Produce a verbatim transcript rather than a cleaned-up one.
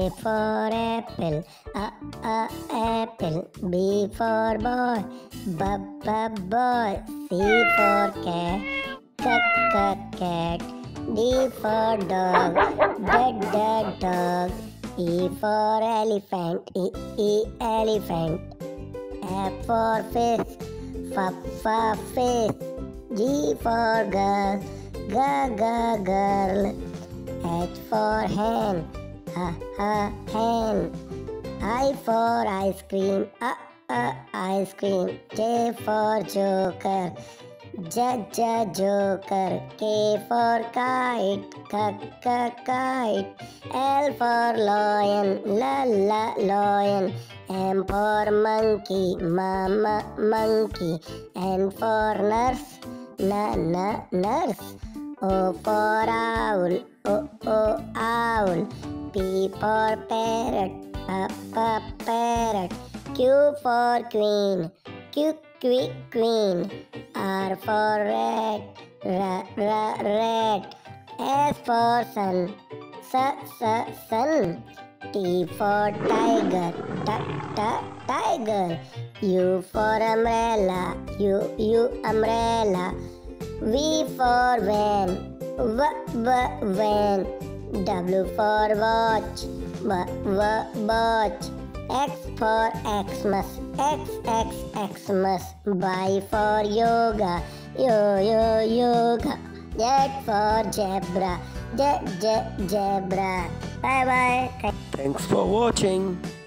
A for apple, a a apple. B for boy, b b boy. C for cat, c c cat. D for dog, d d dog. E for elephant, e e elephant. F for fish, f f fish. G for girl, g g girl. H for hen, h h hen. I for ice cream, uh uh ice cream. J for joker, j j joker. K for kite, k k kite. L for lion, l l lion. M for monkey, m m monkey. N for nurse, n n nurse. O for owl, o o owl. P for parrot, p p parrot. Q for queen, q q queen. R for rat, r r rat. S for sun, s s sun. T for tiger, t t tiger. U for umbrella, u u umbrella. V for van, v v van. W for watch, w w watch. X for Xmas, x x Xmas. Y for yoga, yo yo yoga. Z for zebra, z z zebra. Bye bye. Thanks for watching.